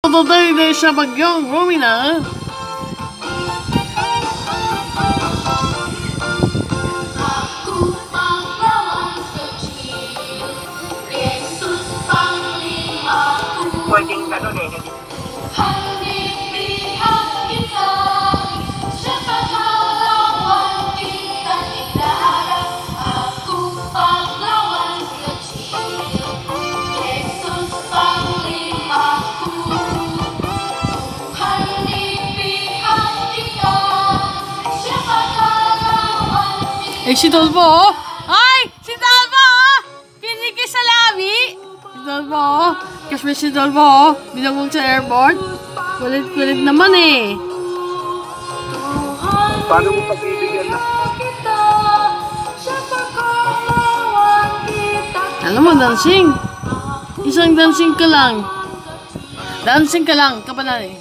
Today na siya bagyong Romina. Pwedeng ganun eh. Eh, si Dolbo! Ay! Si Dolbo! Pinigil sa labi! Si Dolbo! Kasi si Dolbo, binagong sa airport. Kulit-kulit naman eh. Paano mo pag-ibigyan na? Alam mo, dancing. Isang dancing ka lang. Dancing ka lang, kapanan eh.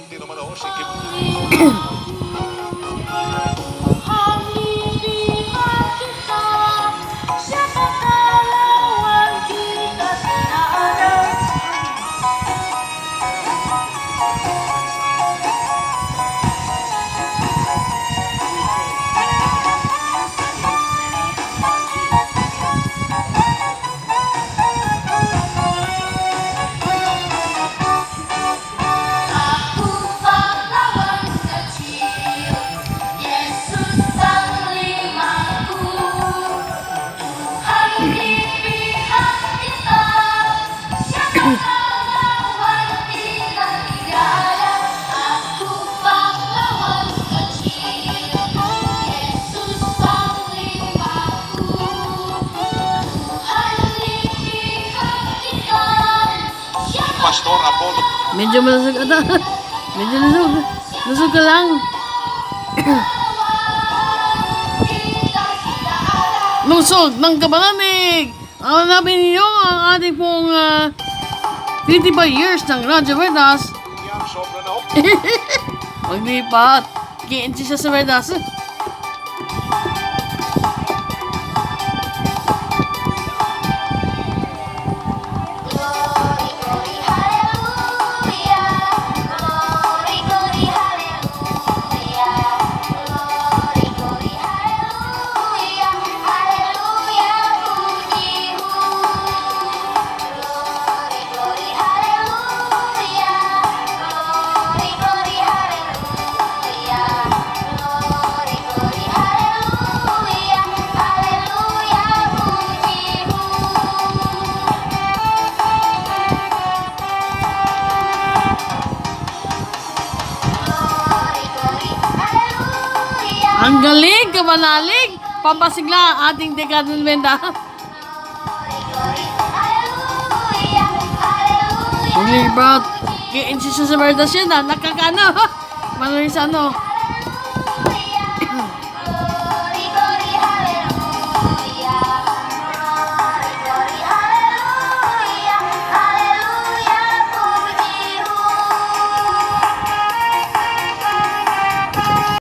Pastor Apollo. Medyo malusog ata. Medyo lusog. Lusog ka lang. Lusog ng kabalanig. Ang hanapin niyo ang ating pong 55 years ng Radyo Verdas. Yan, sobra na. Maglipat. Kiinti siya sa Verdas. Ang galing, kamanalig, pampasigla ating dekadang benda. Maglipat, kiinsi siya sa Verdas yan nakakano, manorin sa ano.